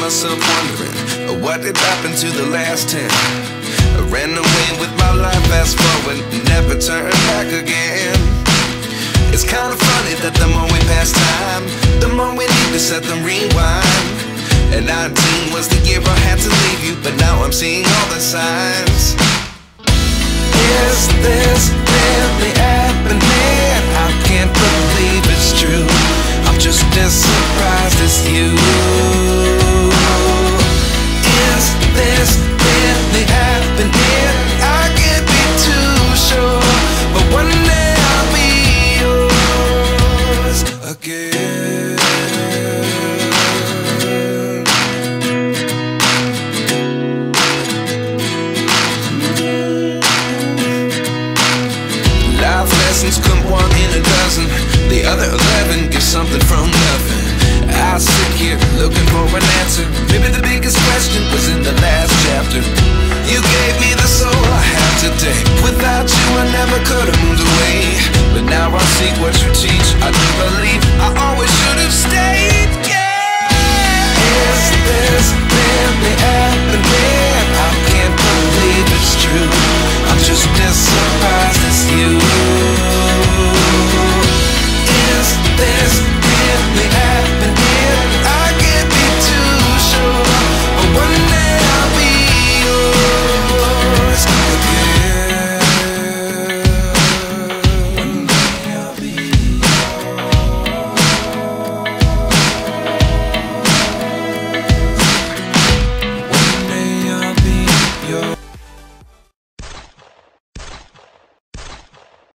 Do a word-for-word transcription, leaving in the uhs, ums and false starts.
myself wondering, uh, what did happen to the last ten? I ran away with my life, fast forward, never turn back again. It's kinda funny that the more we pass time, the more we need to set them rewind. And nineteen was the year I had to leave you, but now I'm seeing all the signs. Is this really happening? I can't believe it's true. I'm just as surprised as you. Is this really happening? I can't be too sure, but one day I'll be yours again. Life lessons come one in a dozen. The other eleven get something from nothing. I sit here looking for an answer. Maybe the biggest question was in the last chapter. You gave me the soul I have today. Without you I never could have moved away. But now I see what you teach. I do believe I always should have stayed. Yeah. Is this really happening? I can't believe it's true. I'm just as surprised as you.